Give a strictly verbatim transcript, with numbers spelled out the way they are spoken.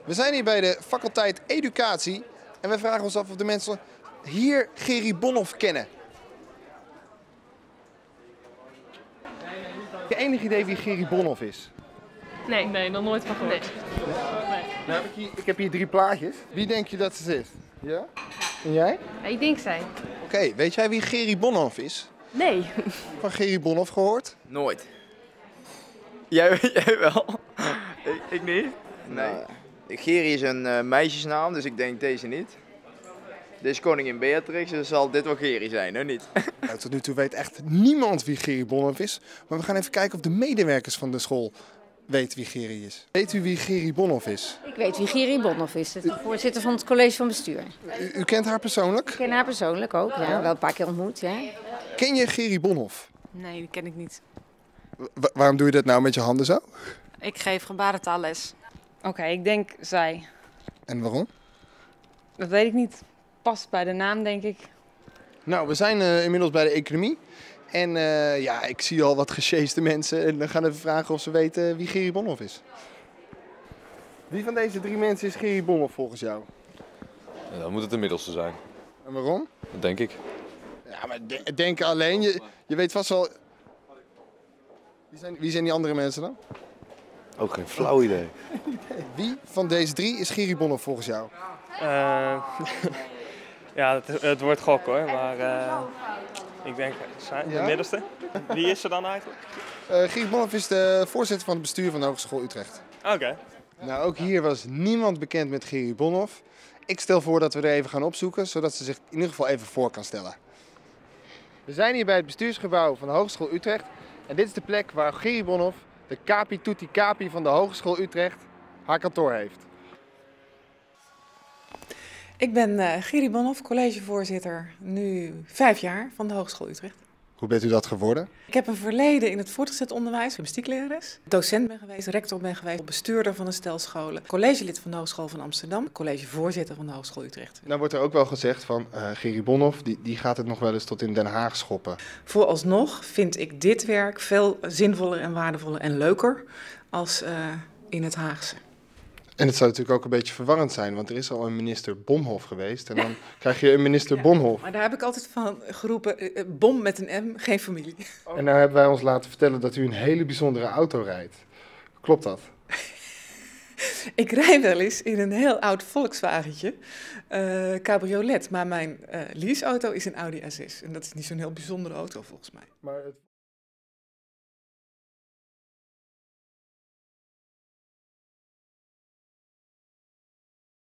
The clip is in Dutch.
We zijn hier bij de faculteit Educatie en we vragen ons af of de mensen hier Gerry Bonhoff kennen. Heb je enig idee wie Gerry Bonhoff is? Nee, nee, nog nooit van gehoord. Nee. Nou, heb ik, hier, ik heb hier drie plaatjes. Wie denk je dat het is? Ja? En jij? Ja, ik denk zij. Oké, okay, weet jij wie Gerry Bonhoff is? Nee. Van Gerry Bonhoff gehoord? Nooit. Jij, jij wel? ik, ik niet? Nee. Nou, Gerry is een uh, meisjesnaam, dus ik denk deze niet. Dit is koningin Beatrix, dus zal dit wel Gerry zijn, hè niet? Nou, tot nu toe weet echt niemand wie Gerry Bonhoff is. Maar we gaan even kijken of de medewerkers van de school weten wie Gerry is. Weet u wie Gerry Bonhoff is? Ik weet wie Gerry Bonhoff is, de voorzitter van het college van bestuur. U, u kent haar persoonlijk? Ik ken haar persoonlijk ook, ja. Wel een paar keer ontmoet, ja. Ken je Gerry Bonhoff? Nee, die ken ik niet. Wa- waarom doe je dat nou met je handen zo? Ik geef gebarentaalles. Oké, okay, ik denk zij. En waarom? Dat weet ik niet. Past bij de naam, denk ik. Nou, we zijn uh, inmiddels bij de economie. En uh, ja, ik zie al wat gesjeeste mensen. En dan gaan we even vragen of ze weten wie Gerry Bonhoff is. Wie van deze drie mensen is Gerry Bonhoff volgens jou? Ja, dan moet het de middelste zijn. En waarom? Dat denk ik. Ja, maar de- denken alleen. Je, je weet vast wel... Wie zijn, wie zijn die andere mensen dan? Ook geen flauw idee. Wie van deze drie is Gerry Bonhoff volgens jou? Uh, ja, het, het wordt gok hoor, maar uh, ik denk de Ja? middelste. Wie is er dan eigenlijk? Uh, Gerry Bonhoff is de voorzitter van het bestuur van de Hogeschool Utrecht. Oké. Okay. Nou, ook hier was niemand bekend met Gerry Bonhoff. Ik stel voor dat we er even gaan opzoeken, zodat ze zich in ieder geval even voor kan stellen. We zijn hier bij het bestuursgebouw van de Hogeschool Utrecht. En dit is de plek waar Gerry Bonhoff, de capi tutti capi van de Hogeschool Utrecht, haar kantoor heeft. Ik ben uh, Gerry Bonhoff, collegevoorzitter, nu vijf jaar van de Hogeschool Utrecht. Hoe bent u dat geworden? Ik heb een verleden in het voortgezet onderwijs, gymnastieklerares. Docent ben geweest, rector ben geweest, bestuurder van een stel scholen. Collegelid van de Hogeschool van Amsterdam, collegevoorzitter van de Hogeschool Utrecht. Nou wordt er ook wel gezegd van uh, Gerry Bonhoff, die, die gaat het nog wel eens tot in Den Haag schoppen. Vooralsnog vind ik dit werk veel zinvoller en waardevoller en leuker als uh, in het Haagse. En het zou natuurlijk ook een beetje verwarrend zijn, want er is al een minister Bomhoff geweest en dan krijg je een minister ja, Bonhoff. Maar daar heb ik altijd van geroepen, uh, bom met een M, geen familie. En nou hebben wij ons laten vertellen dat u een hele bijzondere auto rijdt. Klopt dat? Ik rij wel eens in een heel oud Volkswagentje, uh, cabriolet, maar mijn uh, leaseauto is een Audi A zes. En dat is niet zo'n heel bijzondere auto volgens mij. Maar het...